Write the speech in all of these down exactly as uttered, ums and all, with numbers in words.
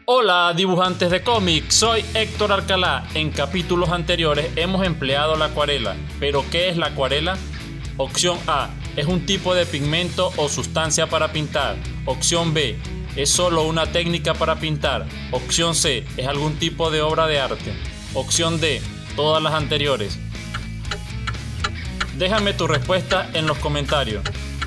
Hola dibujantes de cómics, soy Héctor Alcalá. En capítulos anteriores hemos empleado la acuarela. ¿Pero qué es la acuarela? Opción A, es un tipo de pigmento o sustancia para pintar. Opción B, es solo una técnica para pintar. Opción C, es algún tipo de obra de arte. Opción D, todas las anteriores. Déjame tu respuesta en los comentarios.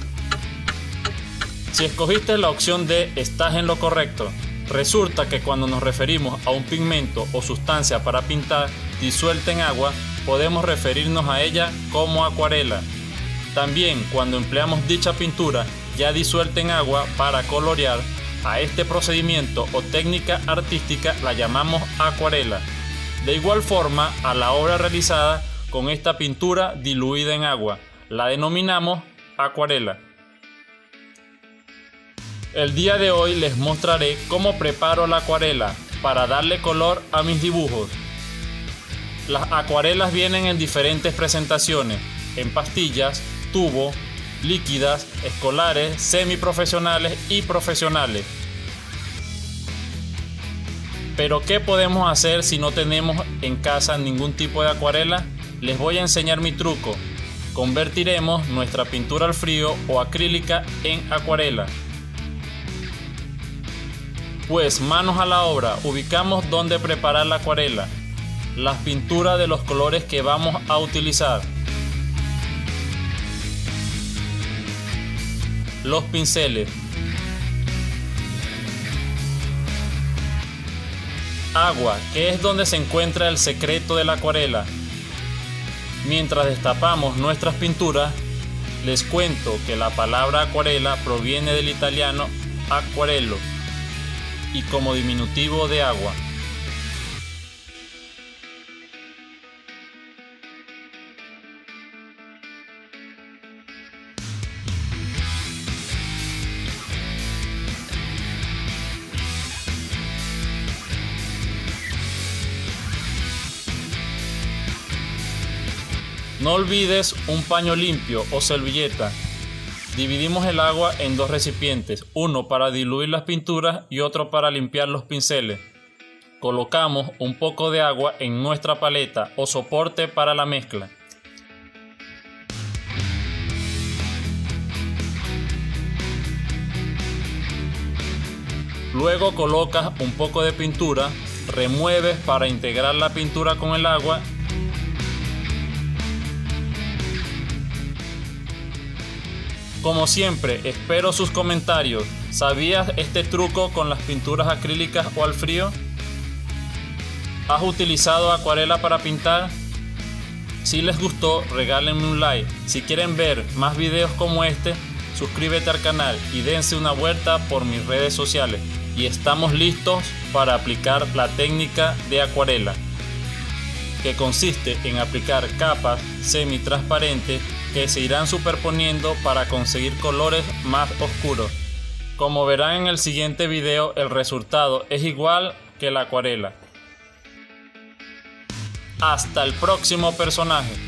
Si escogiste la opción D, estás en lo correcto. Resulta que cuando nos referimos a un pigmento o sustancia para pintar disuelta en agua, podemos referirnos a ella como acuarela. También cuando empleamos dicha pintura ya disuelta en agua para colorear, a este procedimiento o técnica artística la llamamos acuarela. De igual forma, a la obra realizada con esta pintura diluida en agua la denominamos acuarela. El día de hoy les mostraré cómo preparo la acuarela para darle color a mis dibujos. Las acuarelas vienen en diferentes presentaciones, en pastillas, tubo, líquidas, escolares, semiprofesionales y profesionales. Pero ¿qué podemos hacer si no tenemos en casa ningún tipo de acuarela? Les voy a enseñar mi truco. Convertiremos nuestra pintura al frío o acrílica en acuarela. Pues manos a la obra, ubicamos dónde preparar la acuarela, las pinturas de los colores que vamos a utilizar, los pinceles, agua, que es donde se encuentra el secreto de la acuarela. Mientras destapamos nuestras pinturas, les cuento que la palabra acuarela proviene del italiano acquarello y como diminutivo de agua. No olvides un paño limpio o servilleta. Dividimos el agua en dos recipientes, uno para diluir las pinturas y otro para limpiar los pinceles. Colocamos un poco de agua en nuestra paleta o soporte para la mezcla. Luego colocas un poco de pintura, remueves para integrar la pintura con el agua. Como siempre, espero sus comentarios. ¿Sabías este truco con las pinturas acrílicas o al frío? ¿Has utilizado acuarela para pintar? Si les gustó, regálenme un like. Si quieren ver más videos como este, suscríbete al canal y dense una vuelta por mis redes sociales. Y estamos listos para aplicar la técnica de acuarela, que consiste en aplicar capas semitransparentes que se irán superponiendo para conseguir colores más oscuros. Como verán en el siguiente video, el resultado es igual que la acuarela. Hasta el próximo personaje.